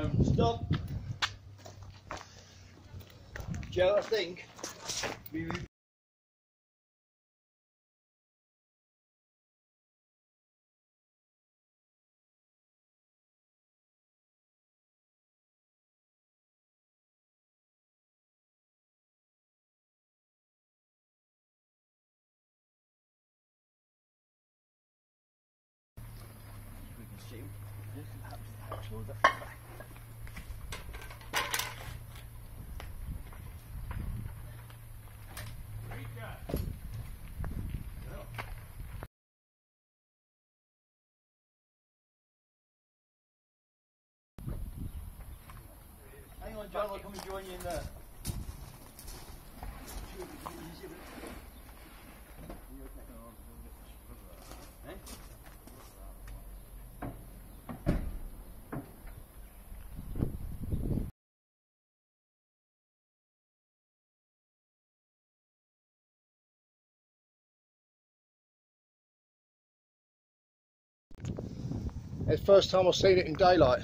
Stop. Joe, I think. Hang on, John, I'll come and join you in there. It's the first time I've seen it in daylight.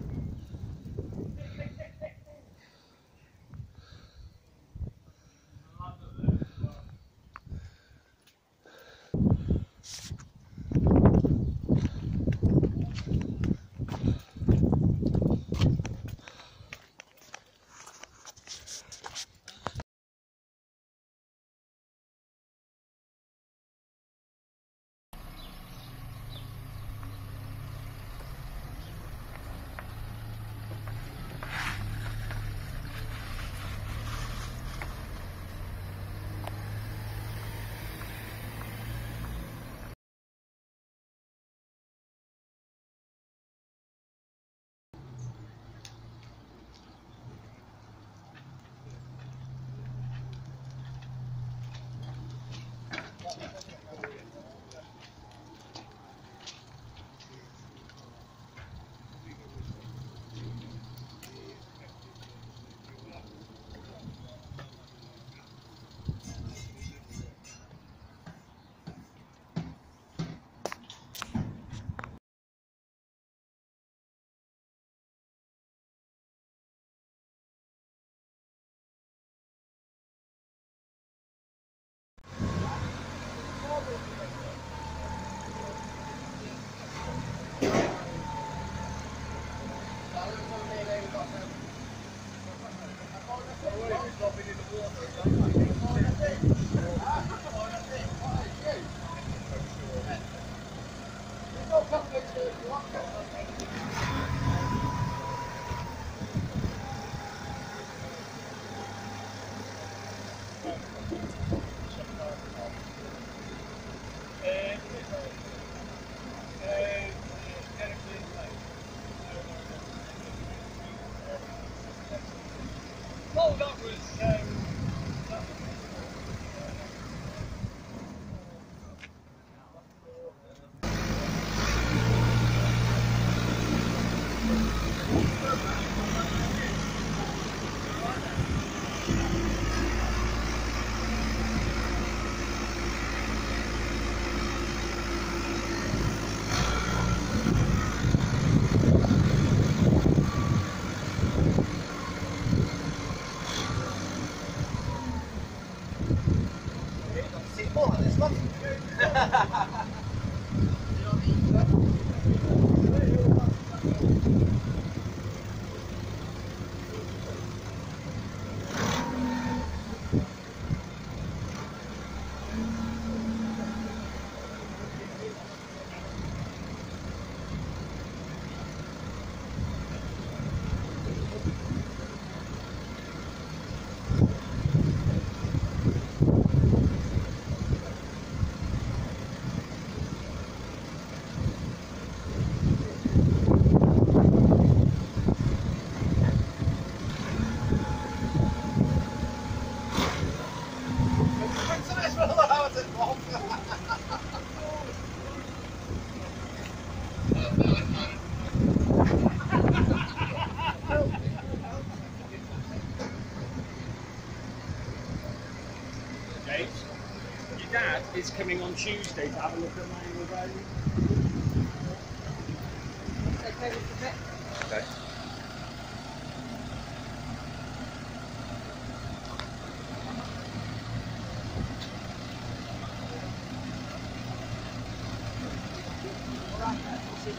Your dad is coming on Tuesday to have a look at Manual Road. Okay.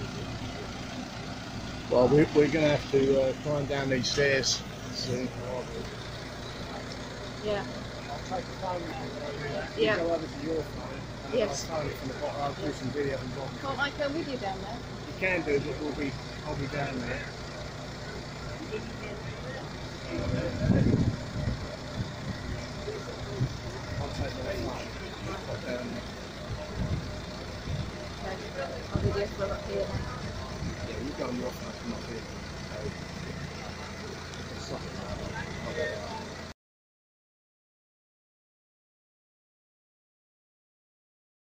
Well, we're going to have to climb down these stairs soon. Yeah. I'll take the phone now. Yeah. Go over to your phone. And Yes. I'll phone it from the bottom. I'll do some video and bottom. Can't I come with you down there? You can do, but I'll be down there. I'll take the phone. Okay. I'll be there for up here then. Yeah, you go on your phone, come up here.